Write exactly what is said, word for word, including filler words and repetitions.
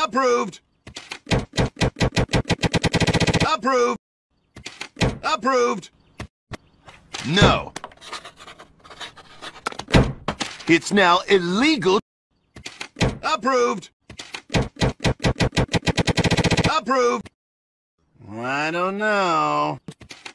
Approved. Approved. Approved. No. It's now illegal. Approved. Approved. I don't know.